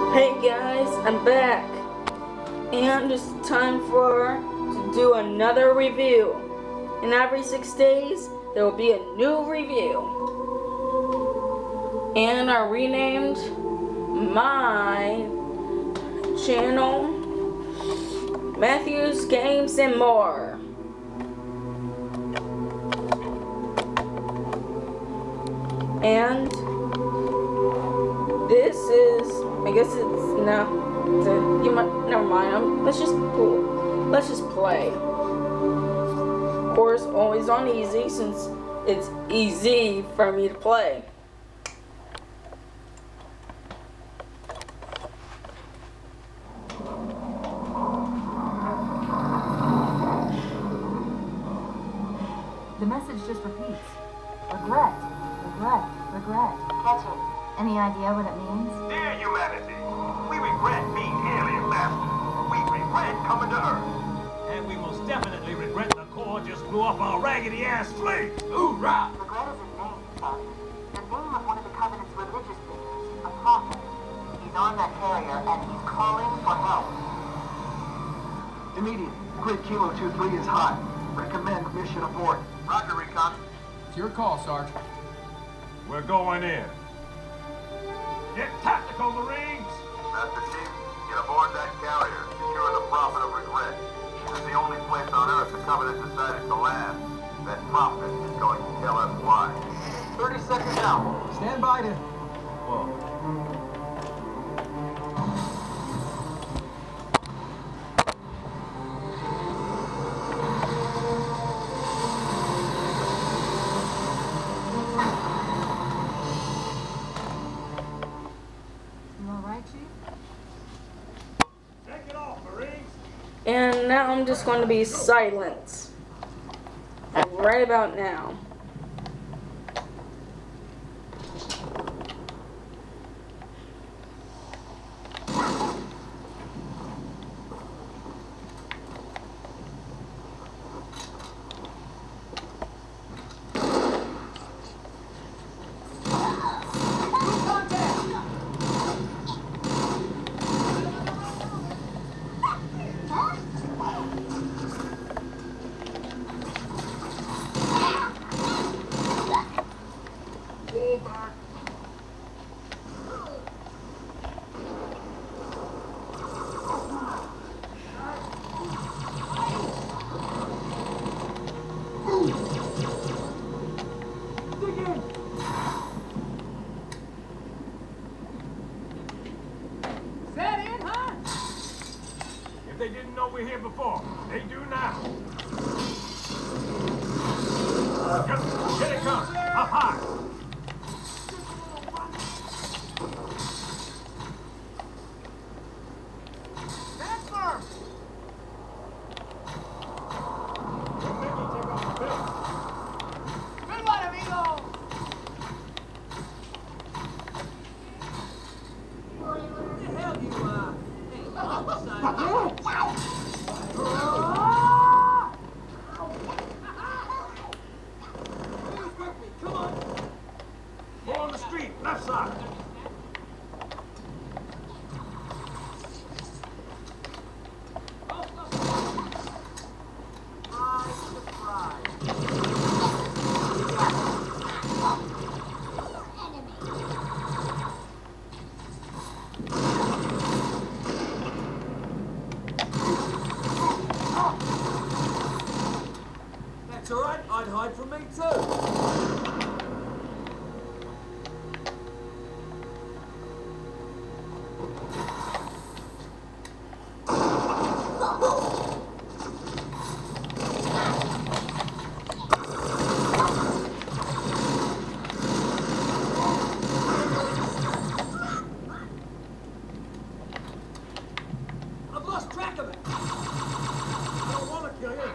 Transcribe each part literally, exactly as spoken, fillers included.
Hey guys, I'm back, and it's time for to do another review. And every six days there will be a new review. And I renamed my channel Matthew's Games and More. And this is, I guess it's no. The, you might never mind. Um, let's just let's just play. Of course, always on easy since it's easy for me to play. The message just repeats. Regret, regret, regret. Catch it. Any idea what it means? Dear humanity, we regret being alien masters. We regret coming to Earth. And we most definitely regret the Corps just blew up our raggedy-ass fleet. Hoorah! Regret is a name, son. The name of one of the Covenant's religious leaders, a prophet. He's on that carrier, and he's calling for help. Immediate. Grid Kilo two three is hot. Recommend mission abort. Roger, Recon. It's your call, Sarge. We're going in. Get tactical, Marines! Master Chief, get aboard that carrier. Secure the Prophet of Regret. This is the only place on Earth the Covenant decided to land. That Prophet is going to tell us why. thirty seconds out. Stand by to... Whoa. And now I'm just going to be silent. Right about now. They didn't know we're here before. They do now. Yep, here it comes. Up high. Stand firm. Don't make me take off the belt. Good one, amigo. What the hell you, uh... Hey, come on! Go on the street, left side. That's all right. I'd hide from me too. I've lost track of it. I don't want to kill you.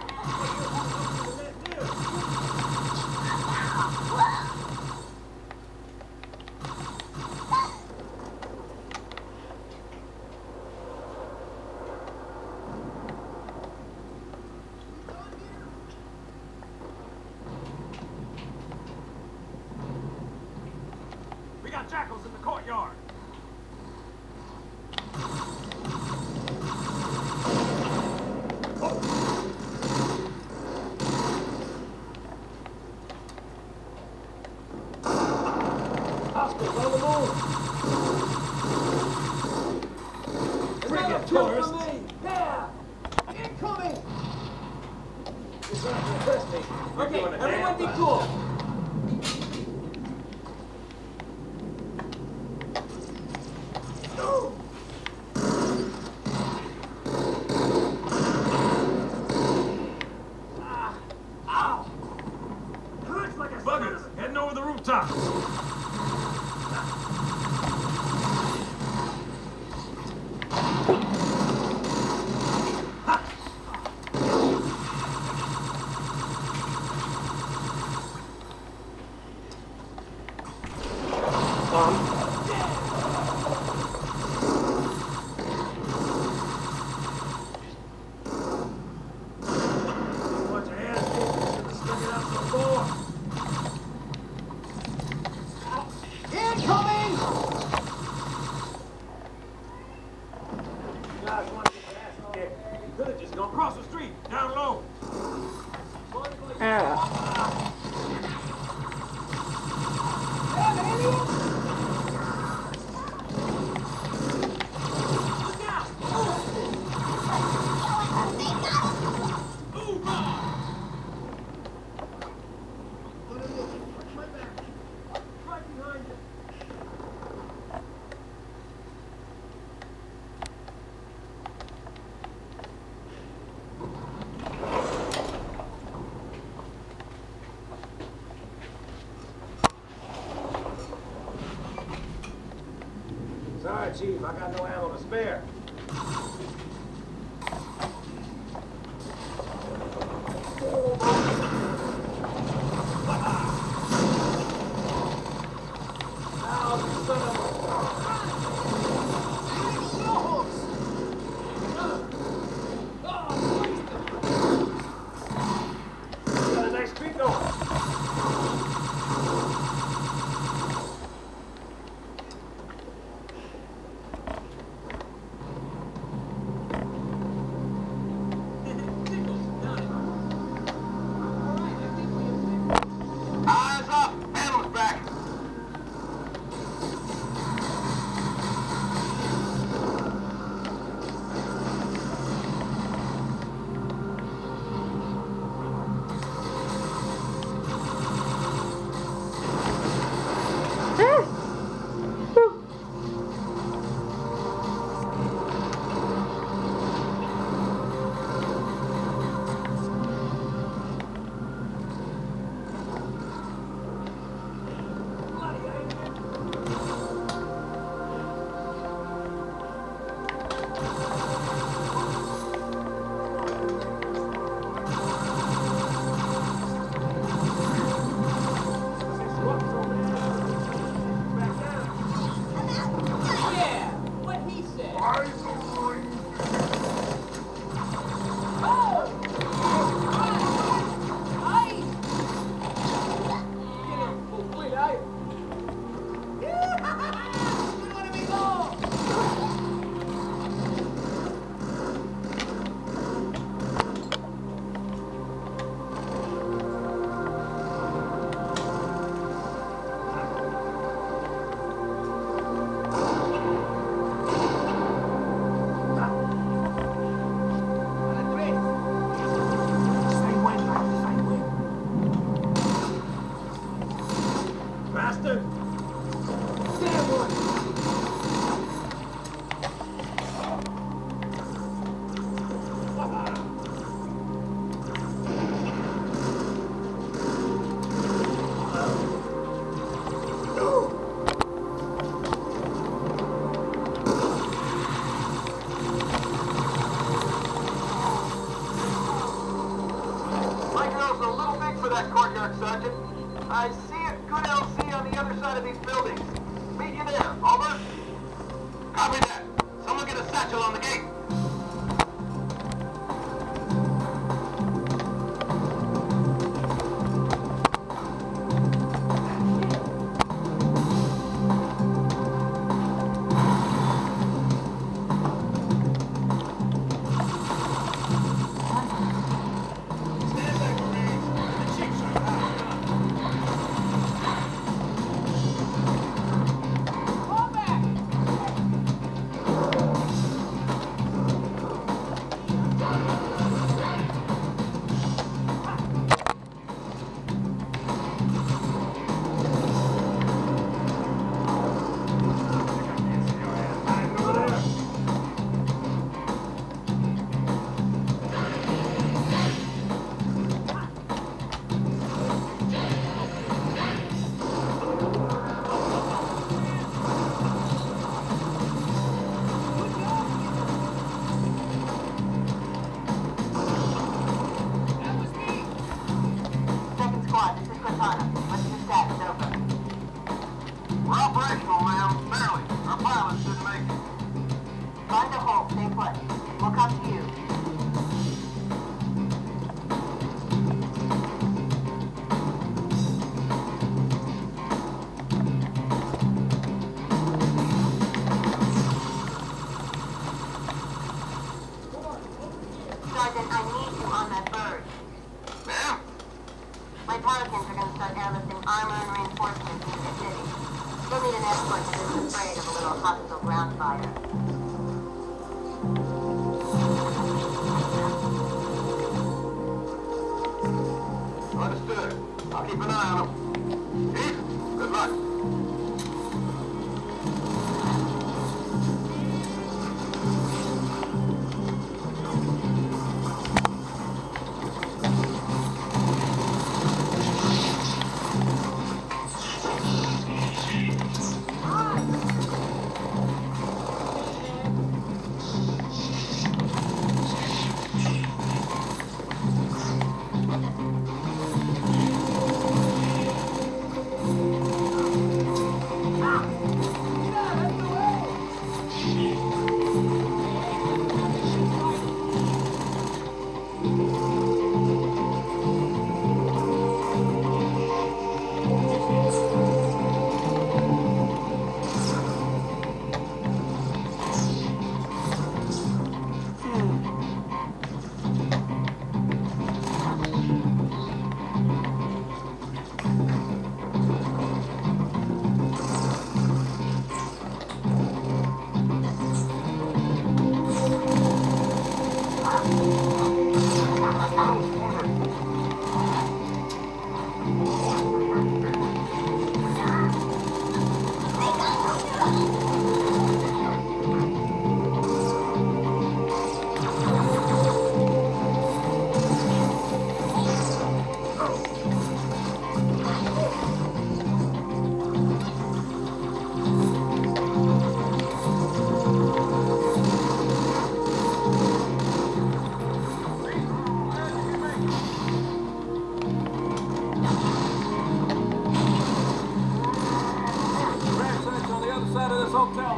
Sorry, Chief, I got no ammo to spare. Sergeant. I see a good L C on the other side of these buildings. Meet you there. Over. Copy that. Someone get a satchel on the gate.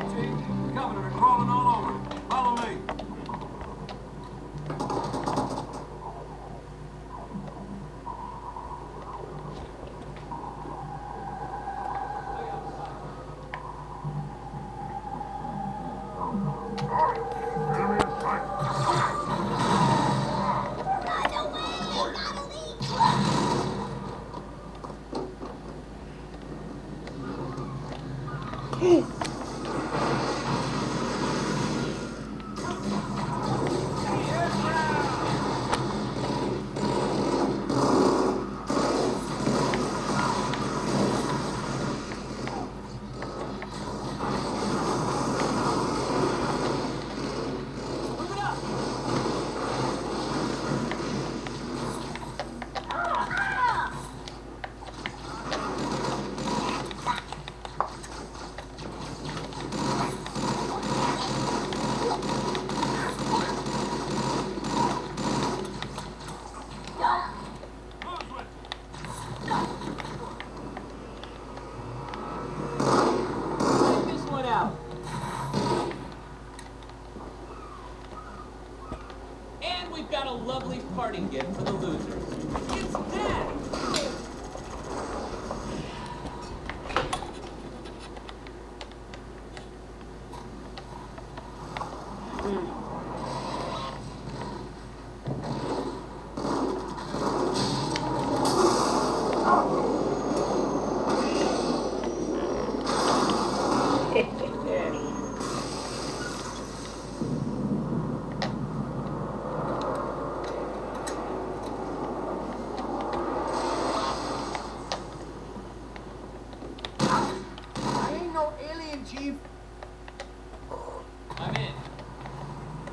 Chief. The Covenant are crawling all over it. Follow me. Enemy in sight. Got a lovely parting gift for the losers. It's Dad! Chief. I'm in.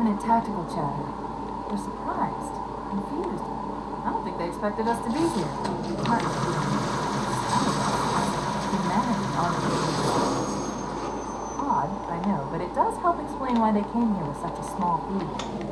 minute tactical chatter. They're surprised, confused. I don't think they expected us to be here. Martin, humanity on the odd, I know, but it does help explain why they came here with such a small group.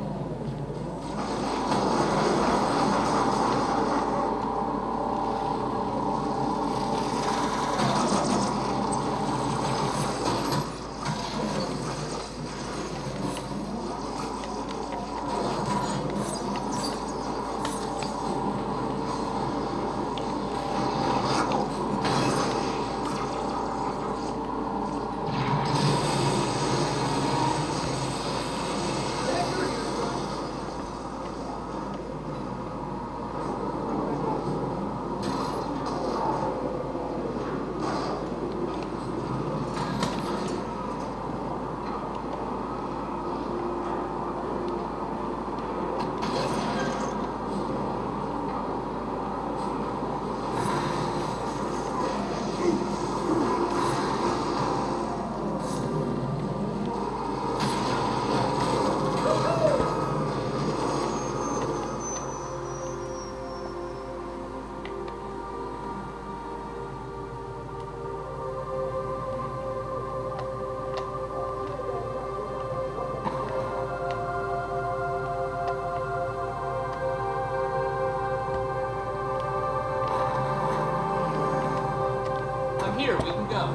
Here, we can go.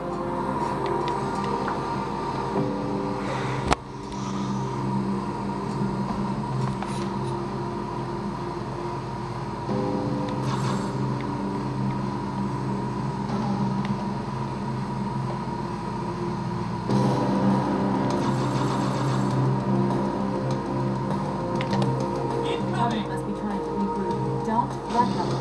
Tommy must be trying to regroup. Don't let them.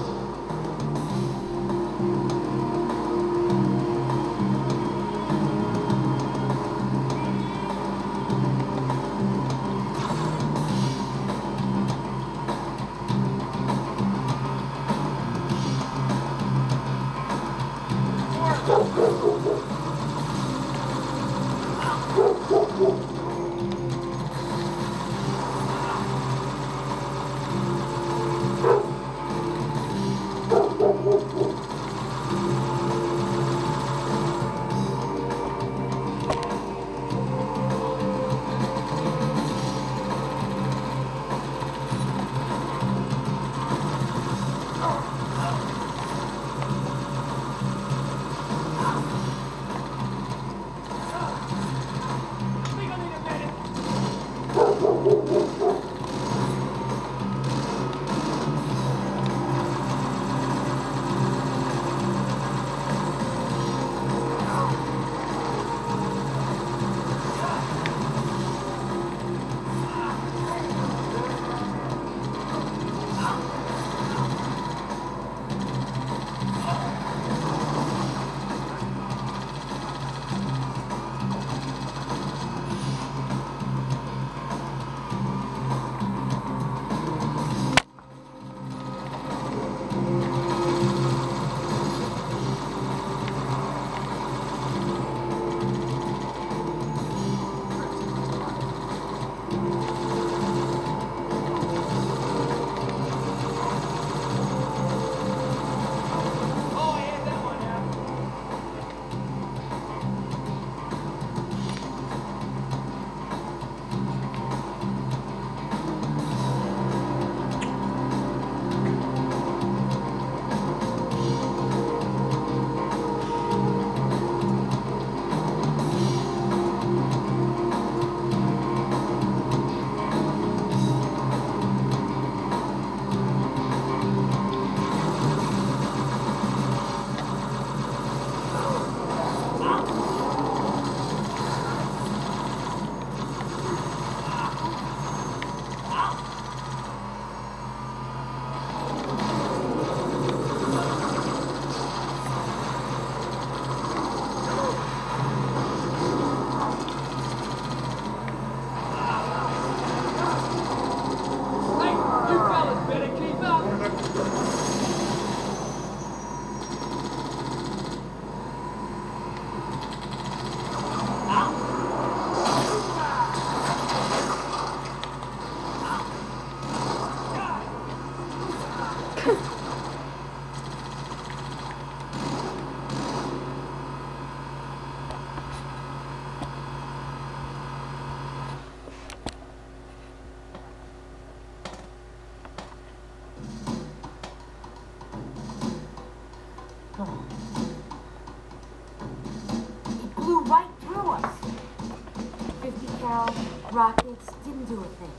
It blew right through us. fifty cal rockets didn't do a thing.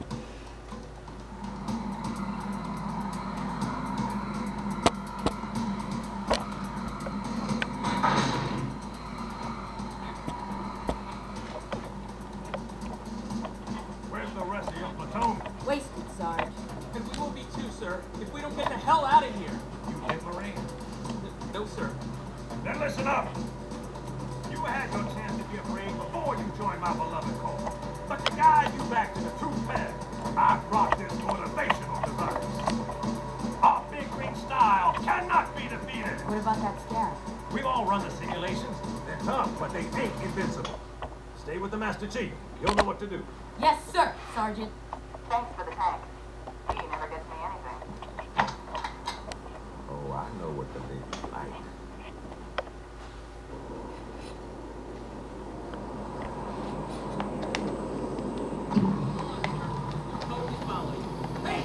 Where's the rest of your platoon? Wasted, Sarge. And we will be too, sir, if we don't get the hell out of here. You did, Marine? No, sir. Then listen up. You had your chance to be afraid before you joined my beloved corps. But to guide you back to the true path, I brought this motivational device. Our big green style cannot be defeated. What about that scarab? We've all run the simulations. They're tough, but they ain't invincible. Stay with the Master Chief. He'll know what to do. Yes, sir, Sergeant. Thanks for the tank. He never gets me anything. Oh, I know what the lady's like. Totally follow you. Hey!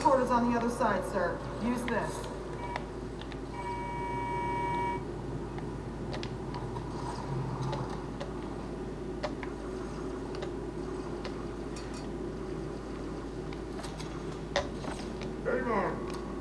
transporter's on the other side, sir. Use this. Hang on.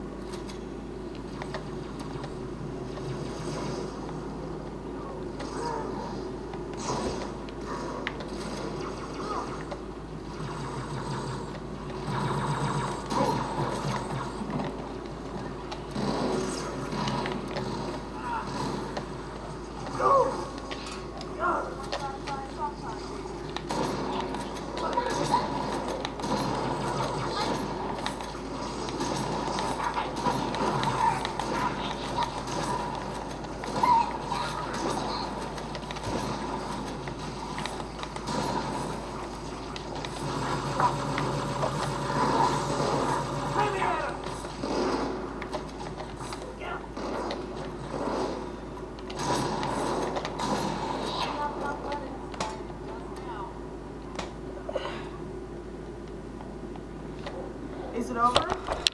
Is it over?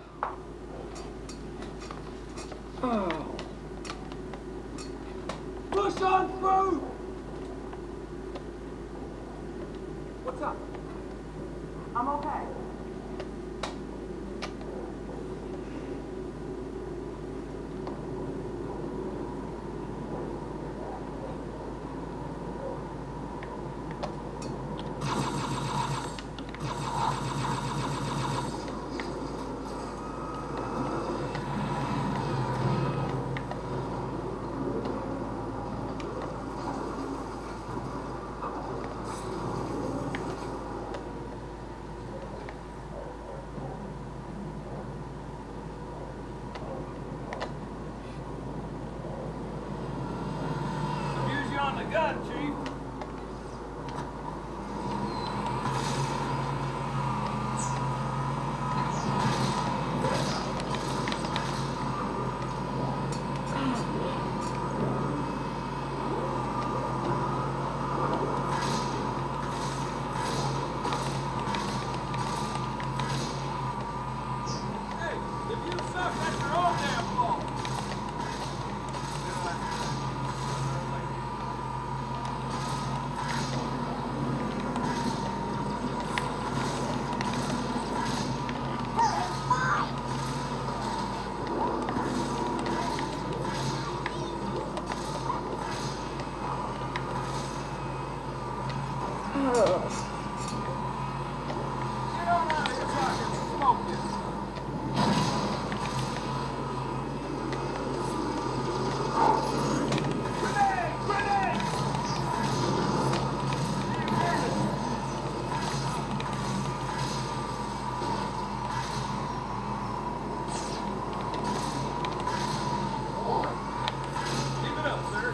Oh. Push on through! What's up? I'm okay. Use you on the gun, Chief. Hey, if you suck, that's your own damn fault. Oh. Get on out of here so I can smoke this. Grenade! Grenade! Keep it up, sir.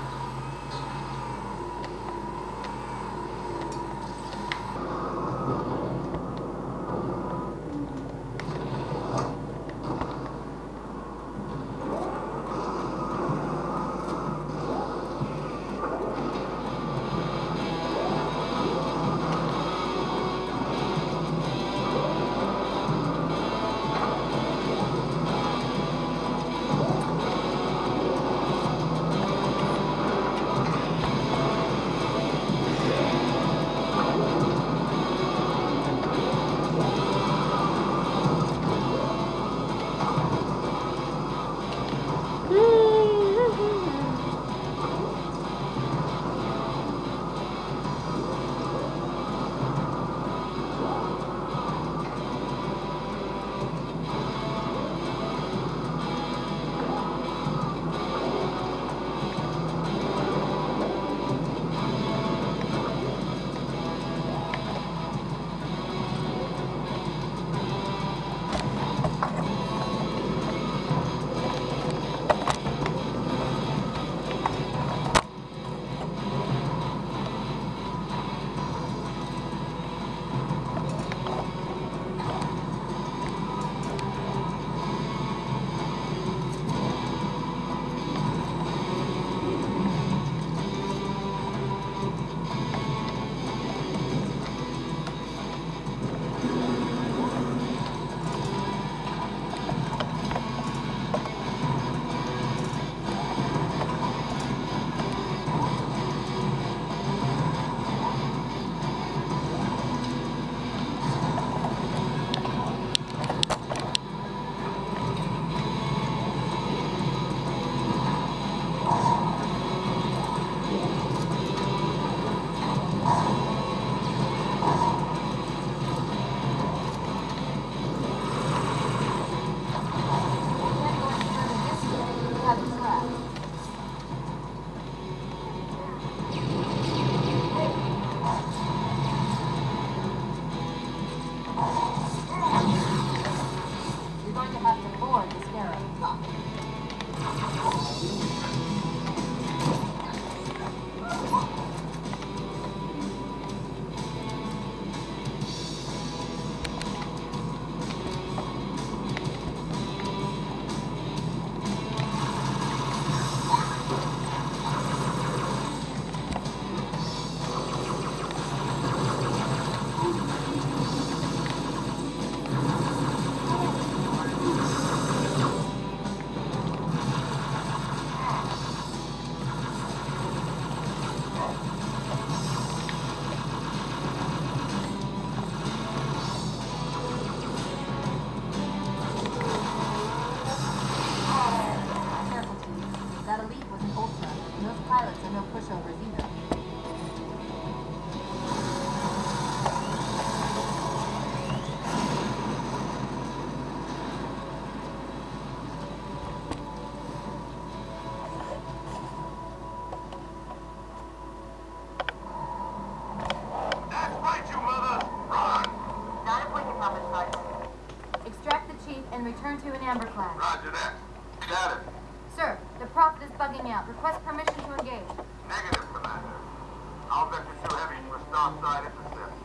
and return to an amber class. Roger that. Status. Sir, the Prophet is bugging out. Request permission to engage. Negative, Commander. I'll bet you're too heavy for a Starside intercept.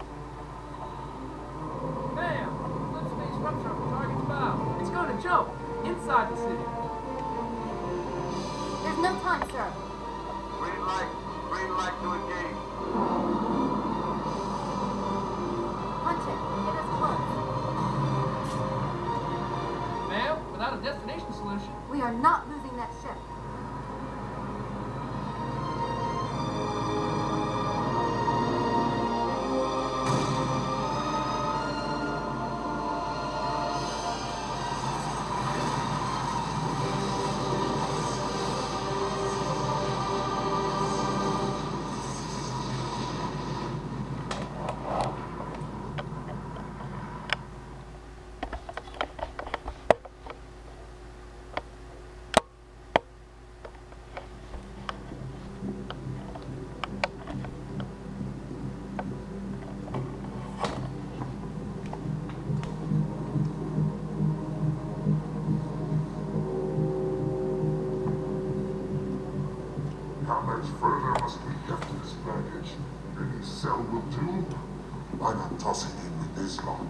Bam! Flip space rupture of the target's bow. It's going to jump inside the city. There's no time, sir. Green light. Green light to engage. Hunter, get us close. Ma'am, without a destination solution. We are not losing that ship. How much further must we get this baggage? Any cell will do? Why not toss it in with this lot?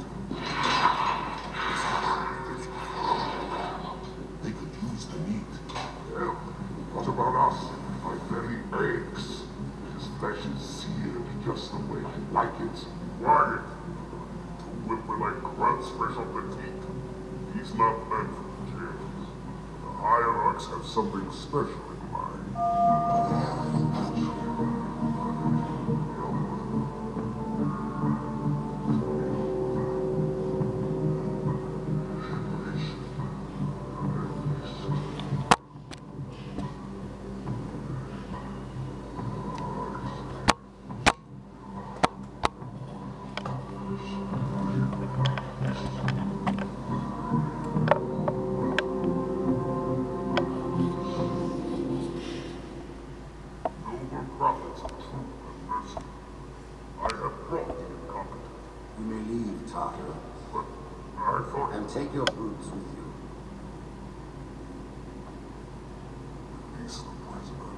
They could use the meat. Well, what about us? My belly aches. His flesh is seared just the way I like it. Quiet! Two whimper like grunts fresh off the teeth. He's not meant for jails. The hierarchs have something special in mind. And take your boots with you. Release the prisoner.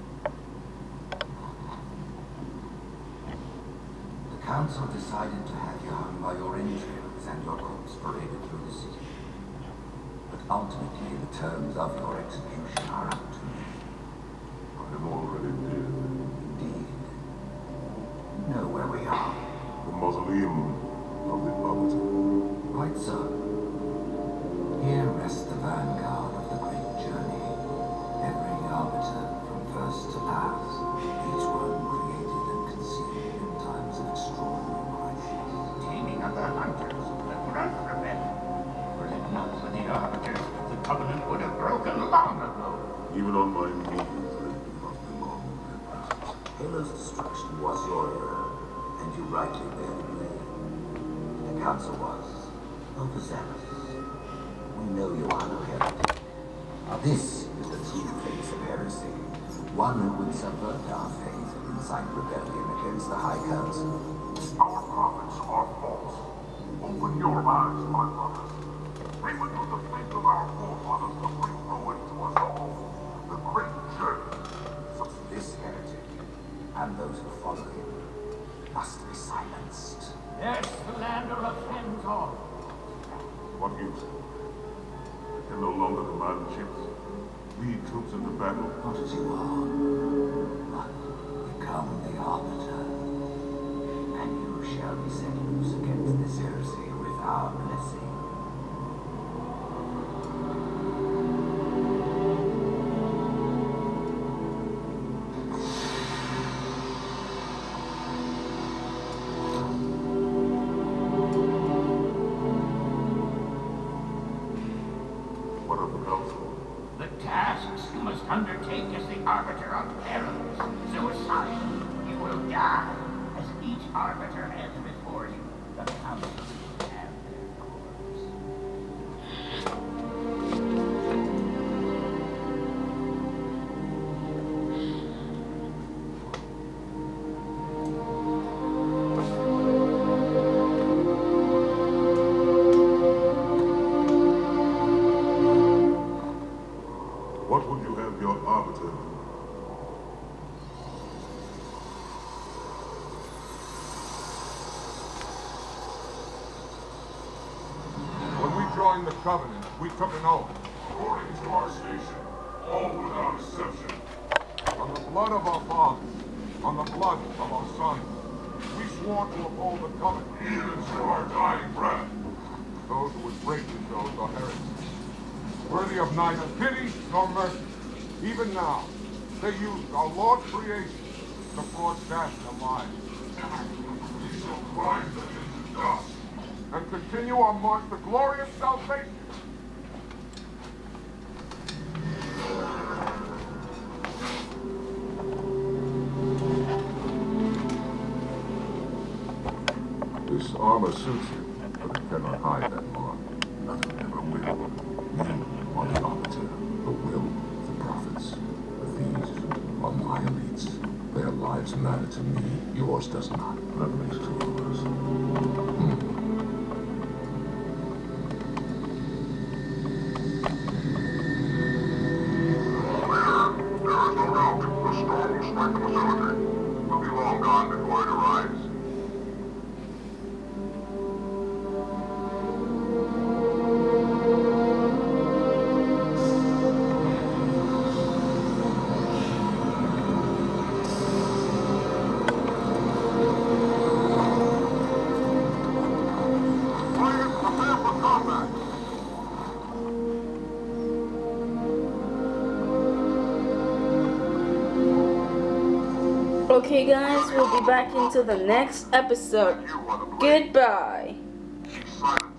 The council decided to have you hung by your entrails and your corpse paraded through the city. But ultimately, the terms of your execution are up to me. I am already dead. Indeed. You know where we are. The mausoleum of the Arbiter. Right so. Here rests the vanguard of the great journey. Every arbiter from first to last, each one created and conceived in times of extraordinary crisis. Taming other hunters, the run from it. Were it not for the arbiters, the Covenant would have broken long ago. Even on my knees, I do not belong in their presence. Halo's destruction was your error, and you rightly bear the blame. The council was overzealous. We know you are no heretic. This is the true face of heresy. One who would subvert our faith and incite rebellion against the High Council. Our prophets are false. Open your eyes, my brothers. Bring with you the faith of our forefathers to bring ruin to us all. The great journey. This heretic, and those who follow him, must be silenced. Yes, the lander offends all. What use? Can no longer command ships, lead troops into battle. Not as you are, but become the Arbiter, and you shall be set loose against this heresy with our blessing. Undertake as the arbiter of perils, suicide. You will die, as each arbiter has before you. The council will have their course. joined the Covenant, we took an oath. According to our station, all without exception. On the blood of our fathers, on the blood of our sons, we swore to uphold the Covenant, even to our dying breath. Those who would break these oaths are heretics, worthy of neither pity nor mercy. Even now, they use our Lord's creation to broadcast their lives. We shall grind them into dust and continue our march to glorious salvation. This armor suits you, but it cannot hide that mark. Nothing ever will. You are the arbiter, the will of the prophets. But these are my elites. Their lives matter to me. Yours does not. That makes two of us. Hmm. There is no doubt the storm will strike the facility. We'll be long gone before it arrives. Okay guys, we'll be back into the next episode. Goodbye. Keep silent.